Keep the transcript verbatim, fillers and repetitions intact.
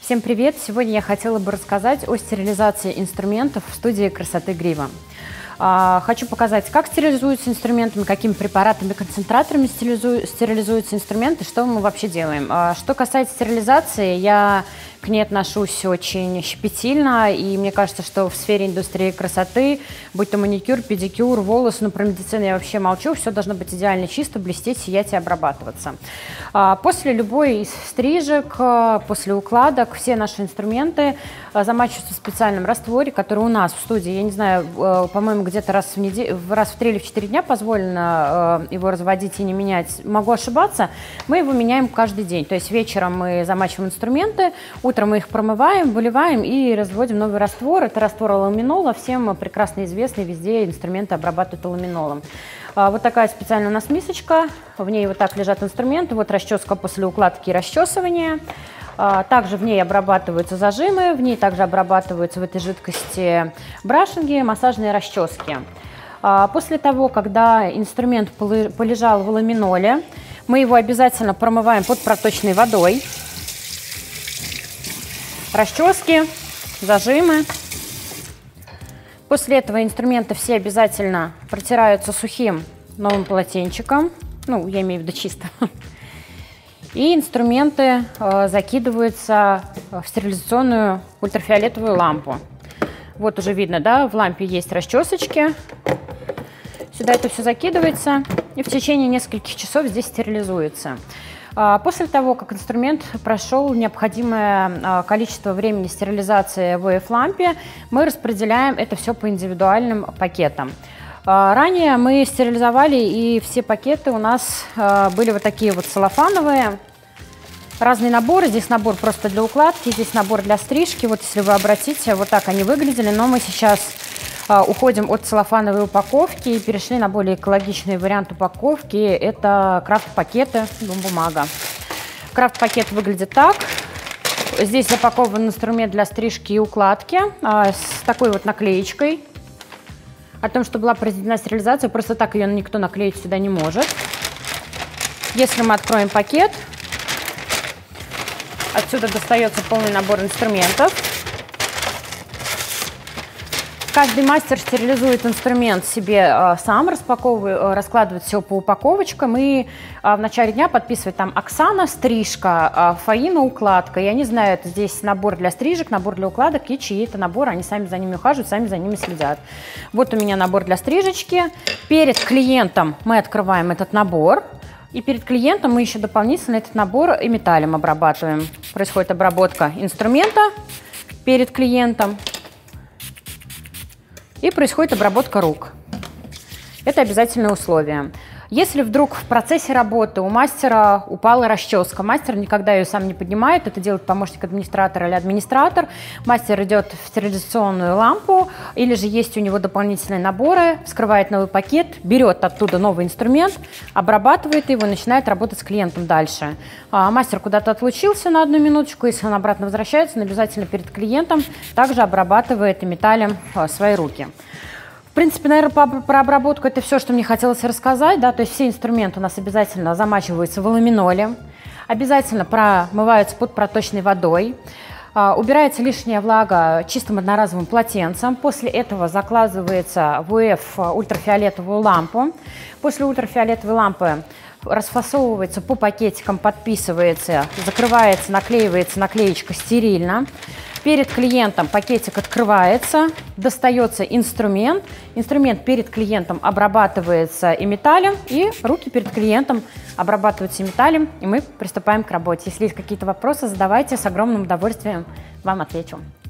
Всем привет! Сегодня я хотела бы рассказать о стерилизации инструментов в студии красоты Грива. Хочу показать, как стерилизуются инструменты, какими препаратами, концентраторами стерилизуются инструменты, что мы вообще делаем. Что касается стерилизации, я к ней отношусь очень щепетильно, и мне кажется, что в сфере индустрии красоты, будь то маникюр, педикюр, волосы, ну про медицину я вообще молчу, все должно быть идеально чисто, блестеть, сиять и обрабатываться. После любой из стрижек, после укладок, все наши инструменты замачиваются в специальном растворе, который у нас в студии, я не знаю, по-моему, где-то раз в неделю, раз в три или в четыре дня позволено его разводить и не менять. Могу ошибаться, мы его меняем каждый день. То есть вечером мы замачиваем инструменты, утром мы их промываем, выливаем и разводим новый раствор. Это раствор аламинола, всем прекрасно известный, везде инструменты обрабатывают аламинолом. Вот такая специальная у нас мисочка, в ней вот так лежат инструменты, вот расческа после укладки и расчесывания. Также в ней обрабатываются зажимы, в ней также обрабатываются в этой жидкости брашинги, массажные расчески. После того, когда инструмент полежал в аламиноле, мы его обязательно промываем под проточной водой. Расчески, зажимы. После этого инструменты все обязательно протираются сухим новым полотенчиком, ну, я имею в виду чисто. И инструменты э, закидываются в стерилизационную ультрафиолетовую лампу. Вот уже видно, да, в лампе есть расчесочки. Сюда это все закидывается и в течение нескольких часов здесь стерилизуется. А после того, как инструмент прошел необходимое а, количество времени стерилизации в лампе, мы распределяем это все по индивидуальным пакетам. Ранее мы стерилизовали, и все пакеты у нас были вот такие вот целлофановые. Разные наборы. Здесь набор просто для укладки, здесь набор для стрижки. Вот если вы обратите, вот так они выглядели. Но мы сейчас уходим от целлофановой упаковки и перешли на более экологичный вариант упаковки. Это крафт-пакеты, бумага. Крафт-пакет выглядит так. Здесь запакован инструмент для стрижки и укладки с такой вот наклеечкой. О том, что была произведена стерилизация, просто так ее никто наклеить сюда не может. Если мы откроем пакет, отсюда достается полный набор инструментов. Каждый мастер стерилизует инструмент себе э, сам, распаковывает, э, раскладывает все по упаковочкам и э, в начале дня подписывает там Оксана, стрижка, э, Фаина, укладка. И они знают, здесь набор для стрижек, набор для укладок и чьи это наборы, они сами за ними ухаживают, сами за ними следят. Вот у меня набор для стрижечки. Перед клиентом мы открываем этот набор. И перед клиентом мы еще дополнительно этот набор эмиталем обрабатываем. Происходит обработка инструмента перед клиентом. И происходит обработка рук. Это обязательное условие. Если вдруг в процессе работы у мастера упала расческа, мастер никогда ее сам не поднимает, это делает помощник администратора или администратор. Мастер идет в стерилизационную лампу, или же есть у него дополнительные наборы, вскрывает новый пакет, берет оттуда новый инструмент, обрабатывает его и начинает работать с клиентом дальше. А мастер куда-то отлучился на одну минуточку, если он обратно возвращается, он обязательно перед клиентом также обрабатывает эмиталем свои руки. В принципе, наверное, про обработку это все, что мне хотелось рассказать. Да? То есть все инструменты у нас обязательно замачиваются в аламиноле, обязательно промываются под проточной водой, убирается лишняя влага чистым одноразовым полотенцем. После этого закладывается в УФ ультрафиолетовую лампу. После ультрафиолетовой лампы расфасовывается по пакетикам, подписывается, закрывается, наклеивается наклеечка стерильно. Перед клиентом пакетик открывается, достается инструмент. Инструмент перед клиентом обрабатывается эмиталем, и руки перед клиентом обрабатываются эмиталем, и мы приступаем к работе. Если есть какие-то вопросы, задавайте, с огромным удовольствием вам отвечу.